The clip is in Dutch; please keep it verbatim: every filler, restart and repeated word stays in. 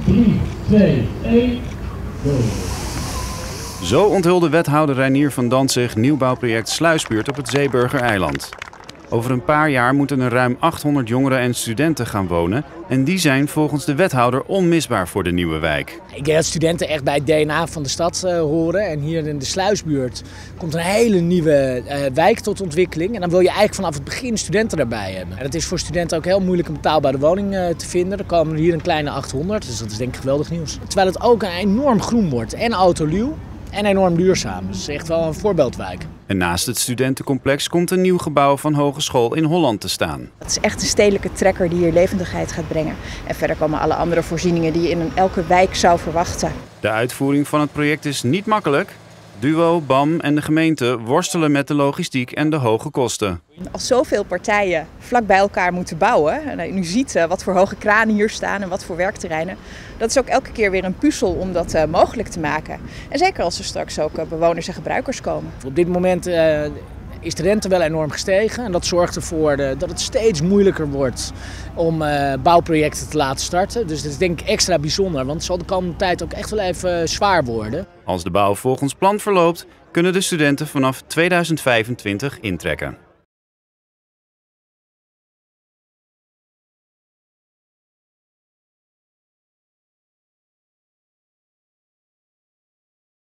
drie, twee, één, go! Zo onthulde wethouder Reinier van Dantzig nieuwbouwproject Sluisbuurt op het Zeeburgereiland. Over een paar jaar moeten er ruim achthonderd jongeren en studenten gaan wonen. En die zijn volgens de wethouder onmisbaar voor de nieuwe wijk. Ik denk dat studenten echt bij het D N A van de stad uh, horen. En hier in de Sluisbuurt komt een hele nieuwe uh, wijk tot ontwikkeling. En dan wil je eigenlijk vanaf het begin studenten erbij hebben. En het is voor studenten ook heel moeilijk een betaalbare woning uh, te vinden. Er komen er hier een kleine achthonderd, dus dat is denk ik geweldig nieuws. Terwijl het ook een enorm groen wordt en autoluw. En enorm duurzaam. Dus het is echt wel een voorbeeldwijk. En naast het studentencomplex komt een nieuw gebouw van Hogeschool in Holland te staan. Het is echt een stedelijke trekker die hier levendigheid gaat brengen. En verder komen alle andere voorzieningen die je in een elke wijk zou verwachten. De uitvoering van het project is niet makkelijk. Duo, B A M en de gemeente worstelen met de logistiek en de hoge kosten. Als zoveel partijen vlak bij elkaar moeten bouwen, en u ziet wat voor hoge kranen hier staan en wat voor werkterreinen, dat is ook elke keer weer een puzzel om dat uh, mogelijk te maken. En zeker als er straks ook uh, bewoners en gebruikers komen. Op dit moment uh, is de rente wel enorm gestegen en dat zorgt ervoor uh, dat het steeds moeilijker wordt om uh, bouwprojecten te laten starten. Dus dat is denk ik extra bijzonder, want het zal de komende tijd ook echt wel even uh, zwaar worden. Als de bouw volgens plan verloopt, kunnen de studenten vanaf tweeduizend vijfentwintig intrekken.